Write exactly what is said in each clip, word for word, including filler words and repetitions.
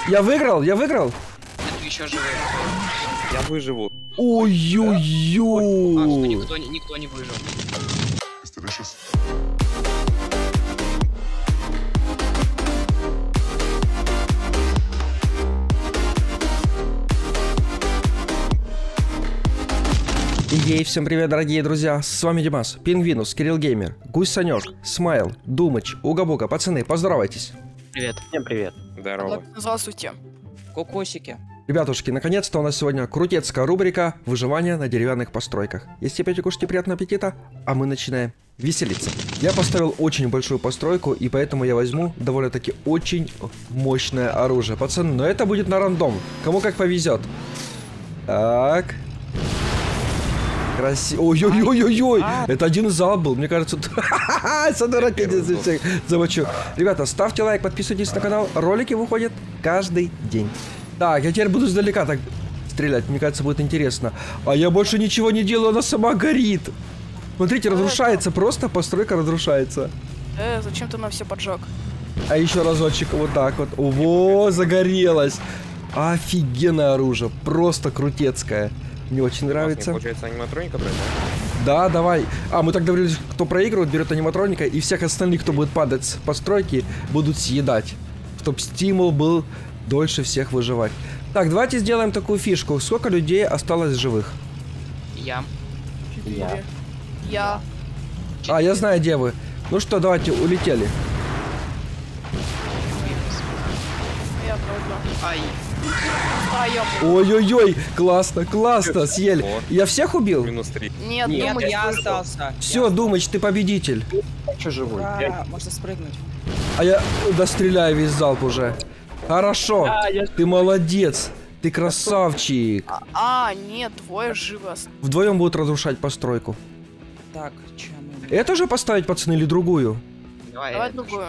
Я выиграл, я выиграл. Нет, еще живые. Я выживу. Ой-ой-ой. А, что никто, не- никто не выжил. Ей, всем привет, дорогие друзья, с вами Димас, Пингвинус, Кирилл Геймер, Гусь Санек, Смайл, Думыч, Уга-Буга. Пацаны, поздоровайтесь. Привет. Всем привет. Здорово. Здравствуйте. Кокосики. Ребятушки, наконец-то у нас сегодня крутецкая рубрика «Выживание на деревянных постройках». Если опять кушайте, приятного аппетита, а мы начинаем веселиться. Я поставил очень большую постройку, и поэтому я возьму довольно-таки очень мощное оружие. Пацаны, но это будет на рандом, кому как повезет. Так... Красиво. Ой-ой-ой-ой-ой. Это один залп был. Мне кажется, с одной ракеты всех замочу. Ребята, ставьте лайк, подписывайтесь на канал. Ролики выходят каждый день. Так, я теперь буду издалека так стрелять. Мне кажется, будет интересно. А я больше ничего не делаю, она сама горит. Смотрите, разрушается. Просто постройка разрушается. Э, зачем ты нам все поджег? А еще разочек вот так вот. Во, загорелась. Офигенное оружие. Просто крутецкое. Мне очень нравится. Получается аниматроника брать, да? Да, давай. А, мы так договорились, кто проигрывает, берет аниматроника, и всех остальных, кто будет падать с постройки, будут съедать. Чтоб стимул был дольше всех выживать. Так, давайте сделаем такую фишку. Сколько людей осталось живых? Я. Я. Я. А, я знаю, где вы. Ну что, давайте, улетели. Я правда. Ай. Ой-ой-ой, классно, классно, съели. Я всех убил? Минус три. Нет, Нет, Думыч я выжил. остался. Все, Думыч, ты победитель. Че живой? Ура, можно спрыгнуть. А я достреляю весь залп уже. Хорошо, ты молодец. Ты красавчик. А, а, нет, двое живы. ост- Вдвоем будут разрушать постройку. Так, чем мы... Эту же поставить, пацаны, или другую? Давай, Давай я- другую.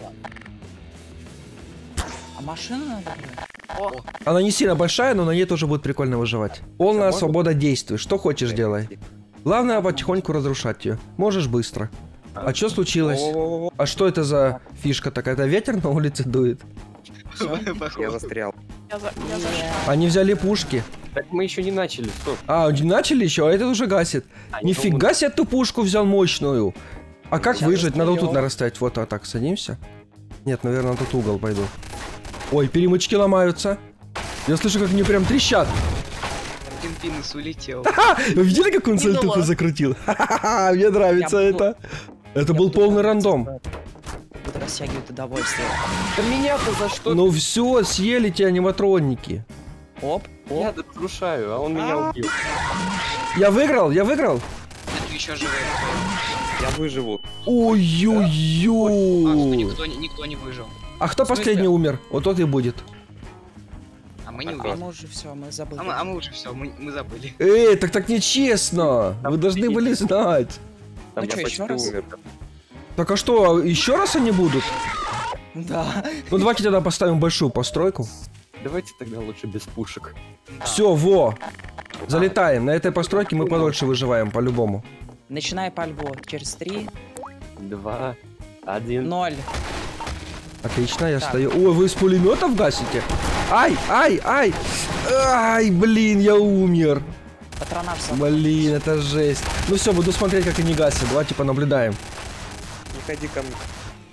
А машина надо? О, Она не сильно большая, но на ней тоже будет прикольно выживать. Полная можно? свобода действий. Что хочешь, делай. Главное потихоньку разрушать ее. Можешь быстро. А что случилось? Во-во-во-во. А что это за фишка такая? Это ветер на улице дует? Я застрял. я за... Я за... Они взяли пушки. Так мы еще не начали, стоп. А, не начали еще, а этот уже гасит. А, не Нифига думаю. себе, ты пушку взял мощную. А как Я выжить? Надо вот тут, застрял. наверное, стоять. Вот, а так, садимся. Нет, наверное, на тот угол пойду. Ой, перемычки ломаются. Я слышу, как они прям трещат. Один пинус улетел. А, вы видели, как он Кинула. сальтуху закрутил? Ха-ха-ха, мне нравится Я буду- это. Это Я был буду полный радоваться, рандом. брат. Буду растягивать удовольствие. Да меня-то за что? Ну все, съели те аниматроники. Оп, Я оп. разрушаю, а он меня А. убил. Я выиграл, я выиграл. Нет, еще живые. Я выживу. А, что Ой-ой-ой. никто, не- никто не выжил. А кто В смысле? последний умер? Вот тот и будет. А мы не А убили. мы уже все, мы забыли. А мы, а мы уже все, мы, мы забыли. Эй, так так нечестно. Вы должны видите. были знать. Там Ну я чё, почти ещё раз? умер. Так а что, еще раз они будут? Да. Ну давайте тогда поставим большую постройку. Давайте тогда лучше без пушек. Все, во. Залетаем. На этой постройке мы подольше выживаем, по-любому. Начинай пальбу через три, Два, один. ноль. Отлично, я Так. стою. Ой, вы из пулеметов гасите? Ай, ай, ай. Ай, блин, я умер. Патрона все. Блин, это жесть. Ну все, буду смотреть, как они гасят. Давайте понаблюдаем. Не ходи ко мне.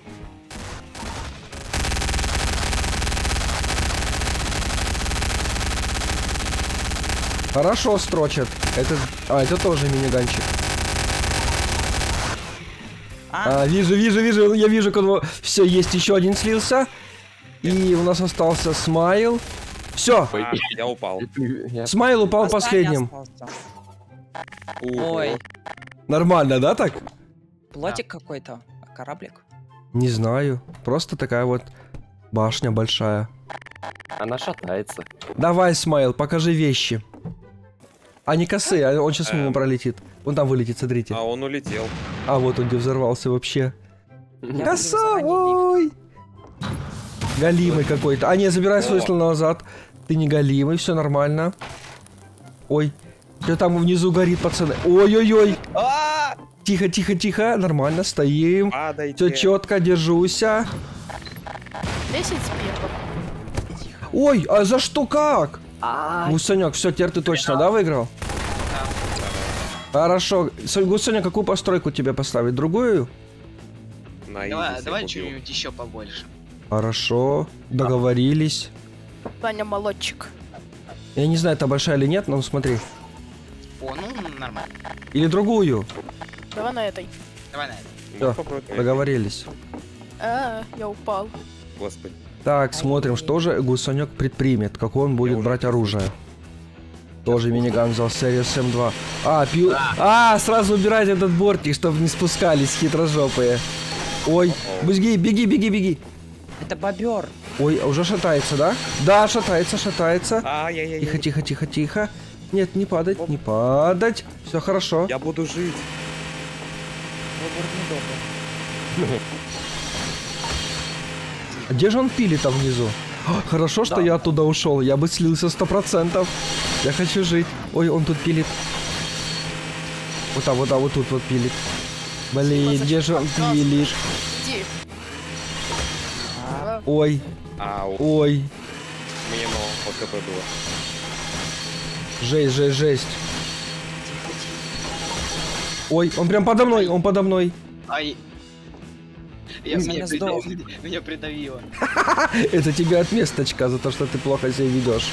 Хорошо строчат. Это... А, это тоже миниганчик. А, А, вижу, вижу, вижу. Я вижу, кого... Все, есть еще один слился. И у нас остался Смайл. Все, Ой, я упал. Я- Смайл упал остальный последним. остался. Ого. Ой, Нормально, да, так? плотик какой-то. А кораблик? Не знаю. Просто такая вот башня большая. Она шатается. Давай, Смайл, покажи вещи. А не косые, а он сейчас мимо Эм. пролетит. Вон там вылетит, смотрите. А он улетел. А вот он где взорвался вообще. Я Косой! Галимый какой-то. А не, забирай свой О. слон назад. Ты не галимый, все нормально. Ой, что там внизу горит, пацаны? Ой-ой-ой. А! Тихо, тихо, тихо. Нормально, стоим. Все Падайте. четко, держусь. десять спиртов. Ой, а за что как? А, Гусанек, все, теперь ты точно, да, выиграл? Хорошо. С- Гусанек, какую постройку тебе поставить? Другую? на изи Давай, себе давай купил. что-нибудь еще побольше. Хорошо. Договорились. Саня молодчик. Я не знаю, это большая или нет, но смотри. О, ну нормально. Или другую. Давай на этой. Давай на это. Ну, Всё, попробуй. Договорились. А, я упал. Господи. Так, смотрим, что же Гусанек предпримет. Какой он будет уже брать оружие. Тоже миниган взял Series эм два. А, пью... А, сразу убирать этот бортик, чтобы не спускались хитрожопые. Ой, беги, беги, беги, беги. Это бобер. Ой, уже шатается, да? Да, шатается, шатается. Ай-яй-яй. Тихо, тихо, тихо, тихо. Нет, не падать, не падать. Все хорошо. Я буду жить. Бобер недобрый. А где же он пилит там внизу? А, хорошо, что я оттуда ушел. Я бы слился сто процентов. Я хочу жить. Ой, он тут пилит. Вот там, вот там, вот тут вот пилит. Блин, где же он пилит? Иди. А, Ой, Ау. ой. Мне мало по КП было. Жесть, жесть, жесть. Ой, он прям подо мной, он подо мной. Ай. Я Меня меня, сдох. придавило. Меня придавило. Это тебе отместочка за то, что ты плохо себя ведешь.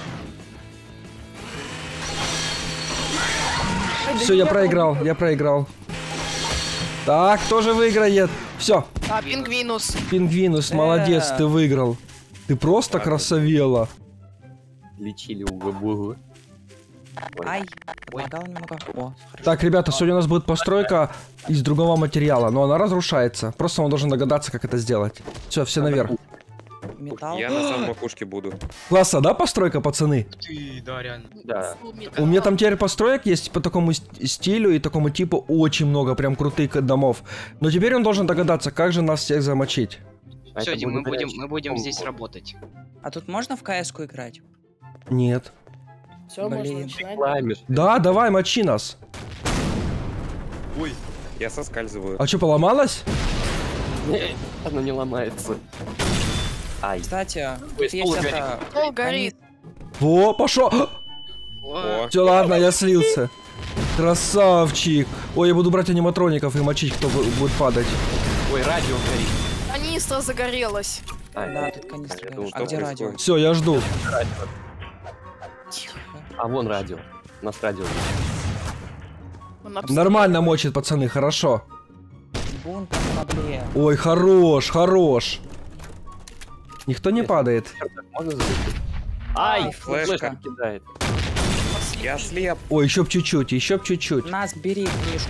Все, я проиграл, я проиграл. Так, кто же выиграет? Все, а, пингвинус. Пингвинус, молодец, Э. ты выиграл. Ты просто Ладно. красавела. Лечили угу-бугу. Ай, помогал немного. О, хорошо. Так, ребята, сегодня у нас будет постройка из другого материала, но она разрушается. Просто он должен догадаться, как это сделать. Все, все наверх. Металл. Я на самой макушке буду. Классно, да, постройка, пацаны? Ты, да, реально. Да. У меня там теперь построек есть по такому ст- стилю и такому типу очень много, прям крутых домов. Но теперь он должен догадаться, как же нас всех замочить. А Все, это Дим, мы благодаря будем, мы будем здесь чему? работать. А тут можно в КС-ку играть? Нет. Все, можно Блин. начинать. Ламишь. Да, давай, мочи нас. Ой. Я соскальзываю. А что, поломалось? Нет, оно не ломается. Ай. Кстати, Ой, тут есть стол это... Пол горит. Во, пошел. О, О, Все, ладно, я слился. Красавчик. Ой, я буду брать аниматроников и мочить, кто бу- будет падать. ой, радио горит. Канистра загорелась. Ай, Да, тут канистра я горит. думал, А что где радио? происходит? Все, я жду. Тихо. А вон радио. У нас радио. Он обс- Нормально мочит, пацаны, хорошо. Бунт на корабле. Ой, хорош, хорош. Никто не падает. Можно забыть? Ай, флешка. флешка кидает. Я ослепи. слеп. Ой, еще б чуть-чуть, еще б чуть-чуть. Нас, бери книжку.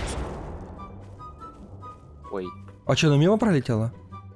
Ой. А что, она мимо пролетела?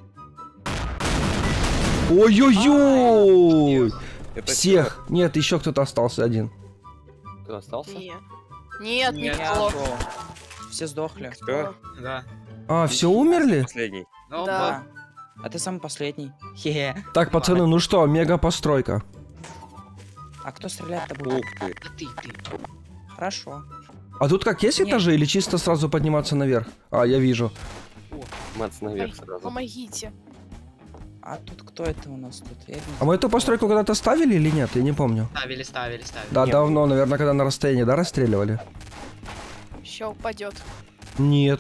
Ой-ой-ой! Это Всех! Нет, еще кто-то остался один. кто остался? Не. Нет, Нет. никто. Все сдохли. Всё? да. А, все умерли? Последний. Ну, Да. А ты самый последний. Хе-хе. Так, пацаны, ну что, мега постройка. А кто стрелять-то будет? Ух ты. да ты, ты. Хорошо. А тут как, есть Нет. этажи или чисто сразу подниматься наверх? А, я вижу. Мац Ай, наверх сразу. помогите. А тут кто это у нас тут? Я не А мы эту постройку когда-то ставили или нет? Я не помню. Ставили, ставили, ставили. Да, Нет. давно, наверное, когда на расстоянии, да, расстреливали? Еще упадет. Нет.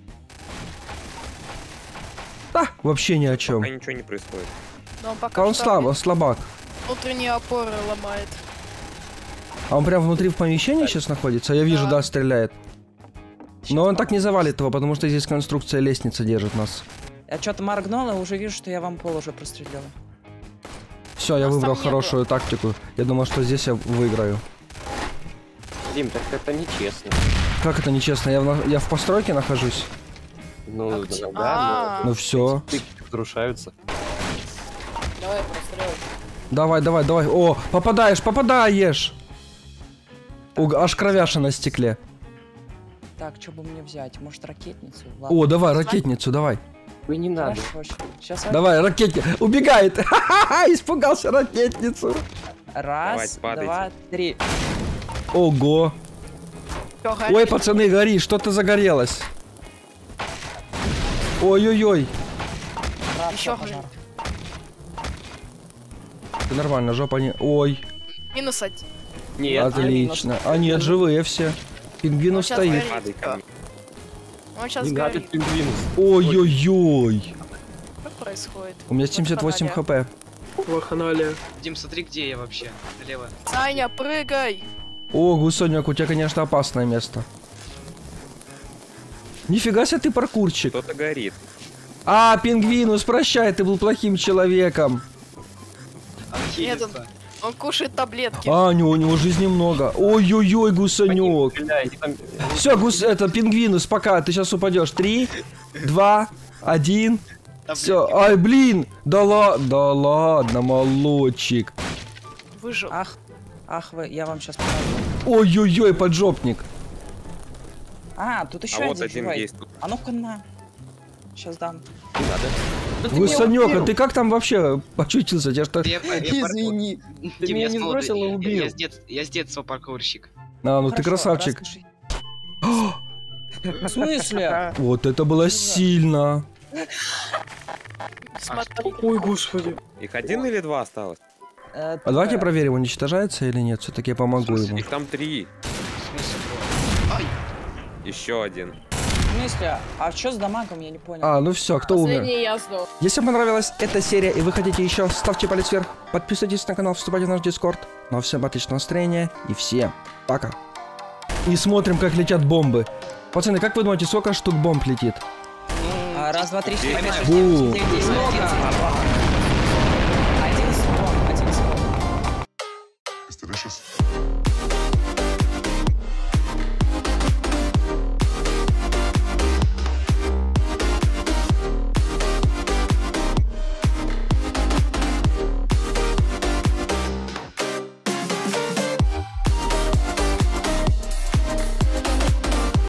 Да, вообще ни о чем. Пока ничего не происходит. Но он пока А он что слабо, слабак. внутренние опоры ломает. А он прям внутри в помещении сейчас находится? Я вижу, Да. да, стреляет. Но он так не завалит его, потому что здесь конструкция лестницы держит нас. Я что-то моргнул и уже вижу, что я вам пол уже прострелила. Все, я Нас выбрал там не хорошую тактику. Я думал, что здесь я выиграю. Дим, так это нечестно. Как это нечестно? Я в, на- я в постройке нахожусь? Ну, А да, где- да, А. Ну все. но разрушаются. Давай, простреливай. Давай, давай, давай. О, попадаешь, попадаешь! О, аж кровяша на стекле. Так, что бы мне взять? Может, ракетницу? О, давай, ракетницу, давай. Вы не надо. Сейчас Давай, ракетни... Убегает! Ха-ха-ха, испугался ракетницу. Раз, Давайте, падайте. два, три. Ого. Всё, горит. Ой, пацаны, гори, что-то загорелось. Ой-ой-ой. Раз, Еще пожар. Все нормально, жопа не... Ой, Минус один. Нет. отлично. А нет, живые все. Пингвин Он щас стоит. горит. Падай ко мне. Он сейчас Не горит. гадит пингвинус. Ой-ой-ой. Что происходит? У меня семьдесят восемь хп. Дим, смотри, где я вообще. Налево. Саня, прыгай! О, гусонек, у тебя, конечно, опасное место. Нифига себе ты паркурчик. Кто-то горит. А, пингвинус, прощай, ты был плохим человеком. Нет, он, он кушает таблетки. А, у него, у него жизни много. Ой-ой-ой, гусонек. Стреляй, они там- Все, гус, это, пингвинус, пока, ты сейчас упадешь. Три, два, один. Все, ай, блин. Да ладно, да ладно, молодчик. Выжил. Ах, ах вы, я вам сейчас покажу. Ой-ой-ой, поджопник. А, тут еще А вот один один живой. есть тут. А ну-ка на. Сейчас дам. Не надо. Да ты меня Гусонек, а убил. ты как там вообще почутился? Тебя что... Я, я, я Извини. Ты меня не сбросил, а убил. Я, я, с дет- я с детства паркурщик. А, ну ты Хорошо, красавчик. расскажи. В смысле? Вот это было сильно. Смотри. Ой, господи. Их один или два осталось? Э, А давайте такая- проверим, уничтожается или нет. Все-таки я помогу ему. Их там три. В смысле? Ай! Еще один. В смысле? А что с дамагом, я не понял. А, ну все, кто умер? Последний я сдох. Если вам понравилась эта серия и вы хотите еще, ставьте палец вверх, подписывайтесь на канал, вступайте в наш дискорд. Ну а всем отличного настроения и всем пока. И смотрим, как летят бомбы. Пацаны, как вы думаете, сколько штук бомб летит? А, раз, два, три, четыре, пять, шесть, Бу. семь, девять, десять, одиннадцать. Один секунд, один секунд. It's delicious.